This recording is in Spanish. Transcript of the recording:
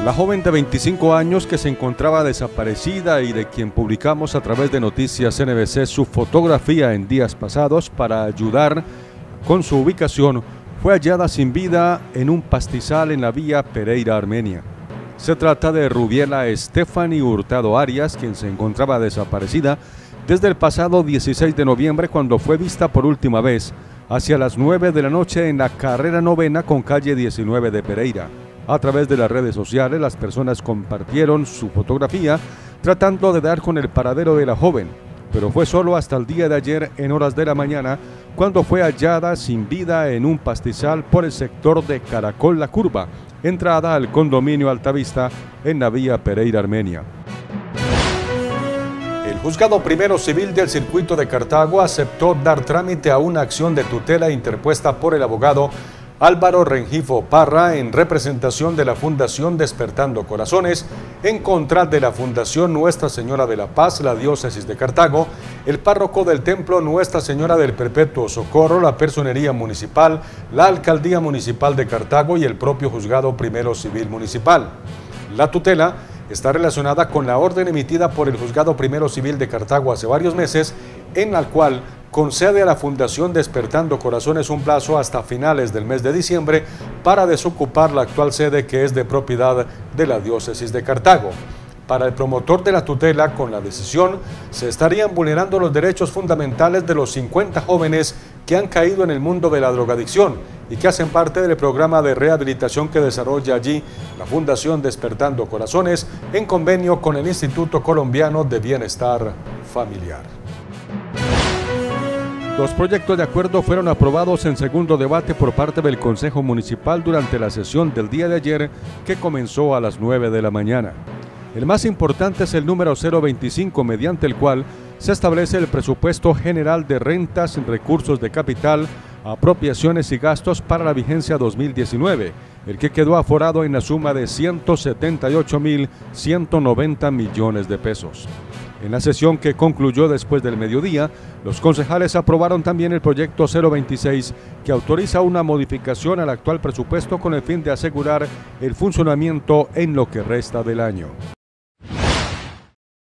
La joven de 25 años que se encontraba desaparecida y de quien publicamos a través de Noticias NBC su fotografía en días pasados para ayudar con su ubicación, fue hallada sin vida en un pastizal en la vía Pereira, Armenia. Se trata de Rubiela Stephanie Hurtado Arias, quien se encontraba desaparecida desde el pasado 16 de noviembre cuando fue vista por última vez hacia las 9 de la noche en la carrera novena con calle 19 de Pereira. A través de las redes sociales, las personas compartieron su fotografía tratando de dar con el paradero de la joven, pero fue solo hasta el día de ayer en horas de la mañana cuando fue hallada sin vida en un pastizal por el sector de Caracol La Curva, entrada al condominio Altavista en la vía Pereira, Armenia. El Juzgado Primero Civil del Circuito de Cartago aceptó dar trámite a una acción de tutela interpuesta por el abogado Álvaro Rengifo Parra en representación de la Fundación Despertando Corazones en contra de la Fundación Nuestra Señora de la Paz, la Diócesis de Cartago, el párroco del Templo Nuestra Señora del Perpetuo Socorro, la Personería Municipal, la Alcaldía Municipal de Cartago y el propio Juzgado Primero Civil Municipal. La tutela está relacionada con la orden emitida por el Juzgado Primero Civil de Cartago hace varios meses, en la cual concede a la Fundación Despertando Corazones un plazo hasta finales del mes de diciembre para desocupar la actual sede que es de propiedad de la Diócesis de Cartago. Para el promotor de la tutela, con la decisión se estarían vulnerando los derechos fundamentales de los 50 jóvenes que han caído en el mundo de la drogadicción y que hacen parte del programa de rehabilitación que desarrolla allí la Fundación Despertando Corazones en convenio con el Instituto Colombiano de Bienestar Familiar. Los proyectos de acuerdo fueron aprobados en segundo debate por parte del Consejo Municipal durante la sesión del día de ayer, que comenzó a las 9 de la mañana. El más importante es el número 025, mediante el cual se establece el presupuesto general de rentas, recursos de capital, apropiaciones y gastos para la vigencia 2019, el que quedó aforado en la suma de 178.190 millones de pesos. En la sesión que concluyó después del mediodía, los concejales aprobaron también el proyecto 026, que autoriza una modificación al actual presupuesto con el fin de asegurar el funcionamiento en lo que resta del año.